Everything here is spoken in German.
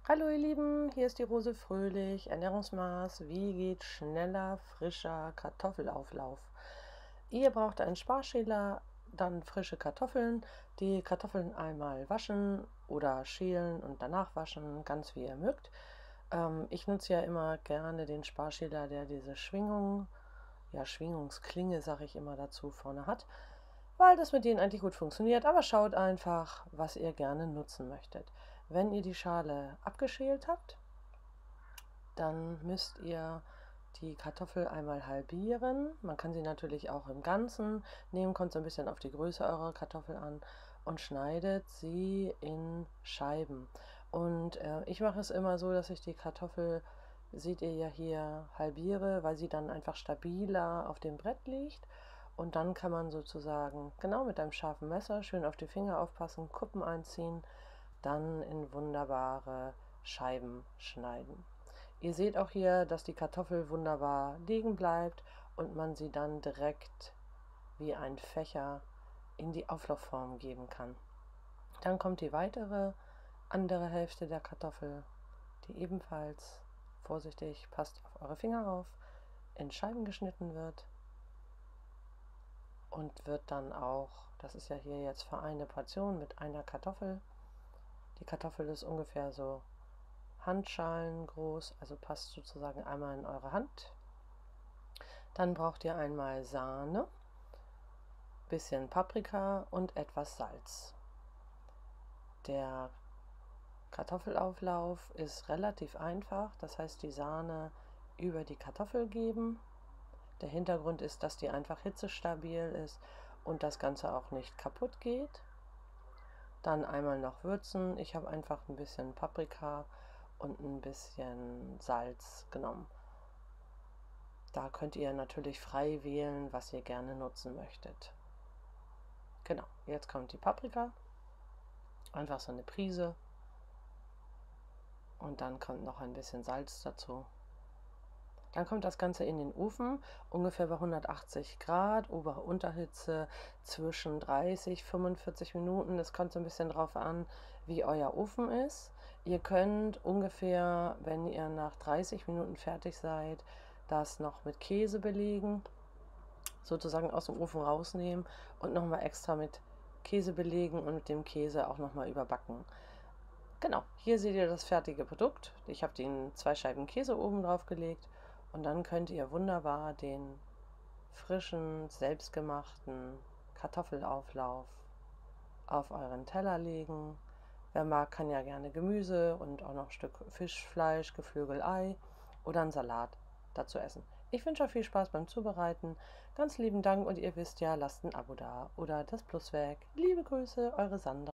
Hallo ihr Lieben, hier ist die Rose Fröhlich, Ernährungsmaß, wie geht schneller, frischer Kartoffelauflauf. Ihr braucht einen Sparschäler, dann frische Kartoffeln, die Kartoffeln einmal waschen oder schälen und danach waschen, ganz wie ihr mögt. Ich nutze ja immer gerne den Sparschäler, der diese Schwingung, ja Schwingungsklinge sage ich immer dazu, vorne hat, weil das mit denen eigentlich gut funktioniert, aber schaut einfach, was ihr gerne nutzen möchtet. Wenn ihr die Schale abgeschält habt, dann müsst ihr die Kartoffel einmal halbieren. Man kann sie natürlich auch im Ganzen nehmen, kommt so ein bisschen auf die Größe eurer Kartoffel an und schneidet sie in Scheiben. Und ich mache es immer so, dass ich die Kartoffel, seht ihr ja hier, halbiere, weil sie dann einfach stabiler auf dem Brett liegt. Und dann kann man sozusagen genau mit einem scharfen Messer schön auf die Finger aufpassen, Kuppen einziehen, dann in wunderbare Scheiben schneiden. Ihr seht auch hier, dass die Kartoffel wunderbar liegen bleibt und man sie dann direkt wie ein Fächer in die Auflaufform geben kann. Dann kommt die weitere andere Hälfte der Kartoffel, die ebenfalls, vorsichtig, passt auf eure Finger auf, in Scheiben geschnitten wird und wird dann auch, das ist ja hier jetzt für eine Portion mit einer Kartoffel. Die Kartoffel ist ungefähr so Handschalen groß, also passt sozusagen einmal in eure Hand. Dann braucht ihr einmal Sahne, bisschen Paprika und etwas Salz. Der Kartoffelauflauf ist relativ einfach, das heißt die Sahne über die Kartoffel geben. Der Hintergrund ist, dass die einfach hitzestabil ist und das Ganze auch nicht kaputt geht. Dann einmal noch würzen. Ich habe einfach ein bisschen Paprika und ein bisschen Salz genommen. Da könnt ihr natürlich frei wählen, was ihr gerne nutzen möchtet. Genau, jetzt kommt die Paprika. Einfach so eine Prise. Und dann kommt noch ein bisschen Salz dazu. Dann kommt das Ganze in den Ofen, ungefähr bei 180 Grad, Ober-Unterhitze zwischen 30 und 45 Minuten. Das kommt so ein bisschen drauf an, wie euer Ofen ist. Ihr könnt ungefähr, wenn ihr nach 30 Minuten fertig seid, das noch mit Käse belegen, sozusagen aus dem Ofen rausnehmen und nochmal extra mit Käse belegen und mit dem Käse auch nochmal überbacken. Genau, hier seht ihr das fertige Produkt. Ich habe den 2 Scheiben Käse oben drauf gelegt und dann könnt ihr wunderbar den frischen, selbstgemachten Kartoffelauflauf auf euren Teller legen. Wer mag, kann ja gerne Gemüse und auch noch ein Stück Fisch, Fleisch, Geflügel, Ei oder einen Salat dazu essen. Ich wünsche euch viel Spaß beim Zubereiten. Ganz lieben Dank und ihr wisst ja, lasst ein Abo da oder das Plus weg. Liebe Grüße, eure Sandra.